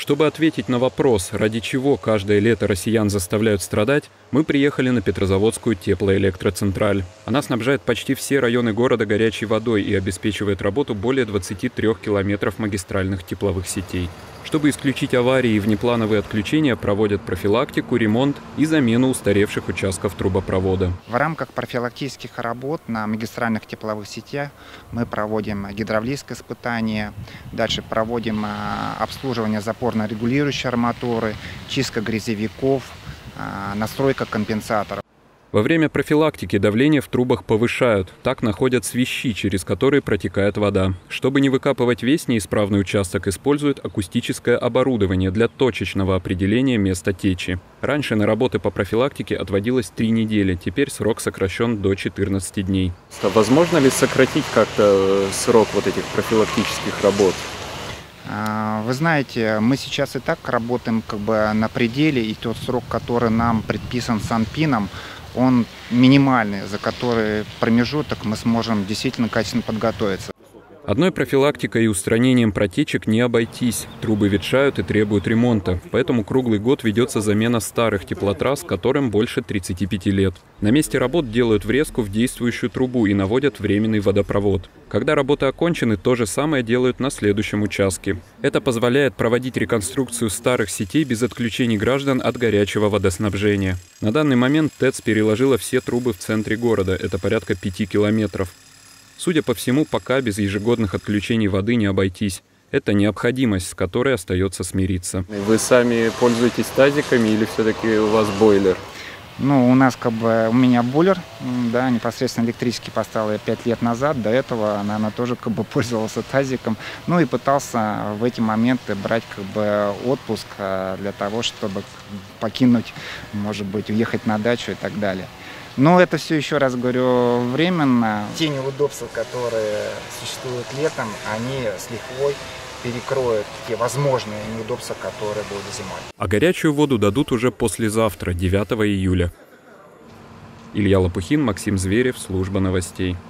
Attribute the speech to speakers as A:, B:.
A: Чтобы ответить на вопрос, ради чего каждое лето россиян заставляют страдать, мы приехали на Петрозаводскую теплоэлектроцентраль. Она снабжает почти все районы города горячей водой и обеспечивает работу более 23 километров магистральных тепловых сетей. Чтобы исключить аварии и внеплановые отключения, проводят профилактику, ремонт и замену устаревших участков трубопровода.
B: В рамках профилактических работ на магистральных тепловых сетях мы проводим гидравлическое испытание, дальше проводим обслуживание запорно-регулирующей арматуры, чистка грязевиков, настройка компенсаторов.
A: Во время профилактики давление в трубах повышают. Так находят свищи, через которые протекает вода. Чтобы не выкапывать весь неисправный участок, используют акустическое оборудование для точечного определения места течи. Раньше на работы по профилактике отводилось 3 недели, теперь срок сокращен до 14 дней.
C: Возможно ли сократить как-то срок вот этих профилактических работ?
B: Вы знаете, мы сейчас и так работаем на пределе, и тот срок, который нам предписан Санпином, он минимальный, за который промежуток мы сможем действительно качественно подготовиться.
A: Одной профилактикой и устранением протечек не обойтись. Трубы ветшают и требуют ремонта. Поэтому круглый год ведется замена старых теплотрасс, которым больше 35 лет. На месте работ делают врезку в действующую трубу и наводят временный водопровод. Когда работы окончены, то же самое делают на следующем участке. Это позволяет проводить реконструкцию старых сетей без отключений граждан от горячего водоснабжения. На данный момент ТЭЦ переложила все трубы в центре города. Это порядка 5 километров. Судя по всему, пока без ежегодных отключений воды не обойтись. Это необходимость, с которой остается смириться.
C: Вы сами пользуетесь тазиками или все-таки у вас бойлер?
B: Ну, у нас у меня бойлер, да, непосредственно электрический поставил я 5 лет назад. До этого, наверное, тоже пользовался тазиком. Ну и пытался в эти моменты брать отпуск для того, чтобы покинуть, может быть, уехать на дачу и так далее. Но это все, еще раз говорю, временно. Те неудобства, которые существуют летом, они с лихвой перекроют те возможные неудобства, которые будут зимой.
A: А горячую воду дадут уже послезавтра, 9 июля. Илья Лопухин, Максим Зверев, служба новостей.